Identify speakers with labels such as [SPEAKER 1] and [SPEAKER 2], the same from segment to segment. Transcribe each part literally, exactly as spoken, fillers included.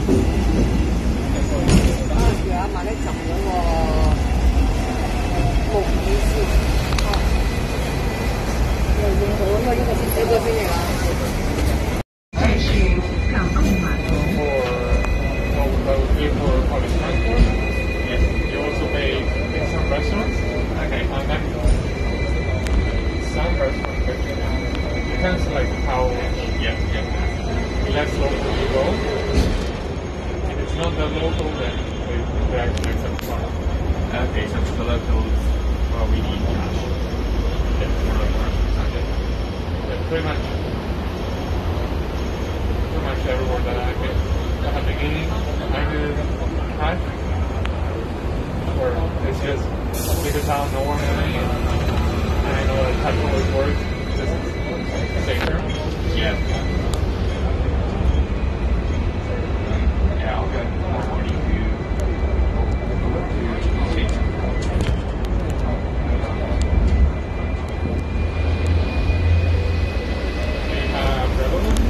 [SPEAKER 1] 而家買啲浸嗰個木耳絲，哦，又用好咁啊！呢個先呢個先嚟啦。
[SPEAKER 2] For public transport, yes. You also pay in some restaurants. Okay. And then some restaurants, but depends like how yeah, yeah. less local you go. If it's not the local, then they, they actually accept card.
[SPEAKER 3] Okay, so for the locals, well, we need cash.
[SPEAKER 2] Yeah, for the restaurants. Yeah, pretty much, pretty much everywhere that I've been. At the beginning, I did cash, or it's just because I don't know where I'm going, and I know that cash always works, just safer.
[SPEAKER 3] Yeah. Yeah, I'll go more money to to change.
[SPEAKER 2] We have relevant.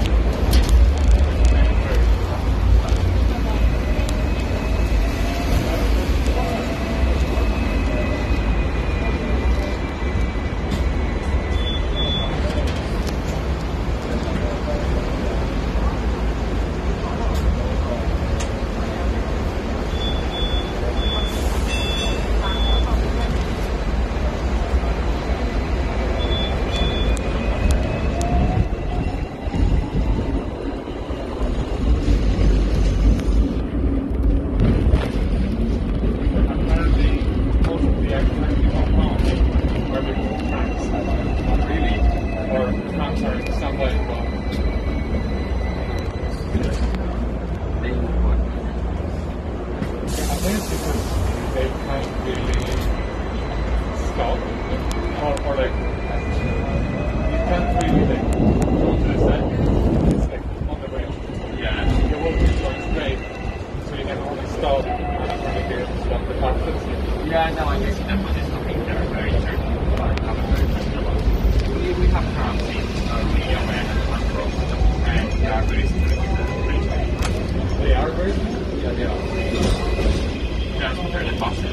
[SPEAKER 3] Yeah, no, I guess that one is something that are very certain about common very questionable. We, we have currently uh, the awareness of growth and they are very similar to the British.
[SPEAKER 2] They are very similar?
[SPEAKER 3] Yeah, they are. Yeah, compared to buses.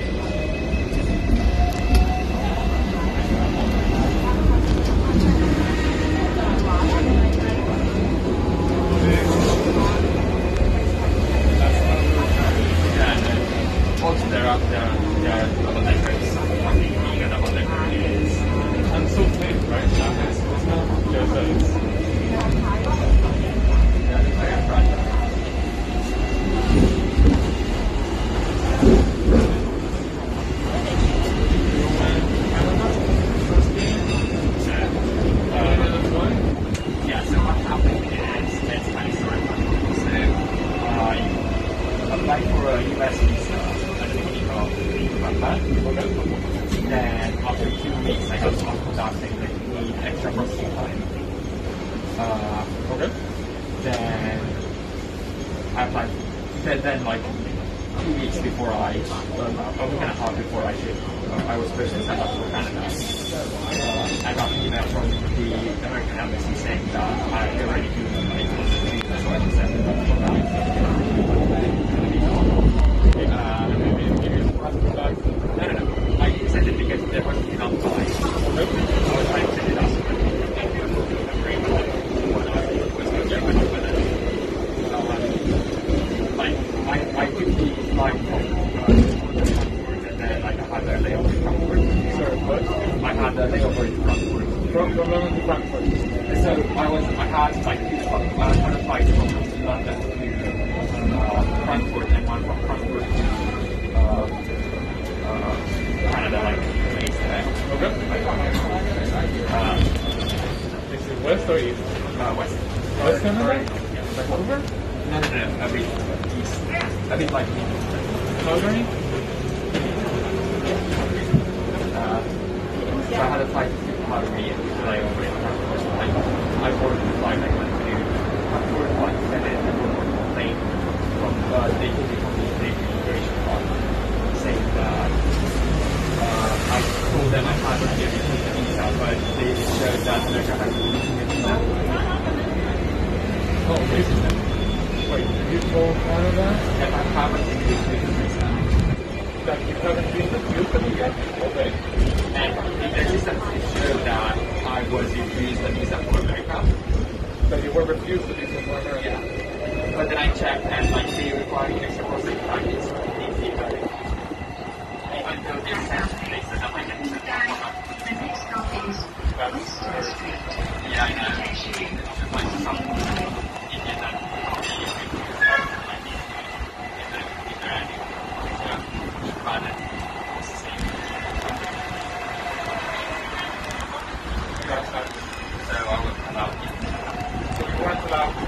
[SPEAKER 3] Also, there are there are, there are double deckers. I think being a double decker is
[SPEAKER 2] and so safe, right? It's, it's not just that it's
[SPEAKER 3] yeah, it's very fragile. Yeah, so what happened is it's kind of story. So I applied for a U S visa. Then after two weeks, I got some contact saying that you need extra processing time. Uh,
[SPEAKER 2] okay.
[SPEAKER 3] Then I applied. Then, then like two weeks before I, um, a week and a half before I should, uh, I was supposed to send up for Canada. Uh, I got an email from the American embassy saying that I already do my visa, so I just sent it up for that. Uh, no, no, no. I sent it because there wasn't enough time. I was trying to send it out. Like, I, I took the flight from Frankfurt and then like, I had a layover in Frankfurt.
[SPEAKER 2] Sorry, what?
[SPEAKER 3] I had a layover in Frankfurt.
[SPEAKER 2] From, from London to Frankfurt?
[SPEAKER 3] So I was, I had like two flights. I had a flight from London to uh, Frankfurt and one from Frankfurt to uh, Uh, Canada, like place there.
[SPEAKER 2] Okay.
[SPEAKER 3] Uh,
[SPEAKER 2] Is it west or east?
[SPEAKER 3] uh, west.
[SPEAKER 2] West Canada?
[SPEAKER 3] Yeah.
[SPEAKER 2] Vancouver?
[SPEAKER 3] No, no, no, a bit east. A bit like me.
[SPEAKER 2] Calgary?
[SPEAKER 3] Uh, so I had a flight to Calgary and fly over in Frankfurt. So I, I boarded the flight. I went to Frankfurt, like, and then I boarded the plane from, uh, they took me from the state immigration park. Saying that uh, I told them I had to give it the visa, but they showed that America has a legitimate visa.
[SPEAKER 2] Oh, amazing. Wait,
[SPEAKER 3] employed.
[SPEAKER 2] You told Canada
[SPEAKER 3] And I haven't been used to the visa.
[SPEAKER 2] that you haven't been refused the visa? Okay.
[SPEAKER 3] And the system showed that I was refused the visa for America.
[SPEAKER 2] But you were refused the visa for America?
[SPEAKER 3] Yeah. But then I checked and like they require extra processing time is easy. Even though they sent they said that I can use it.
[SPEAKER 2] That's very
[SPEAKER 3] Yeah, I know. It's just like some Indian that probably use it for stuff like these in the in the end. Yeah. But it's the same.
[SPEAKER 2] That's nice.
[SPEAKER 3] So I was allowed.
[SPEAKER 2] So you weren't allowed to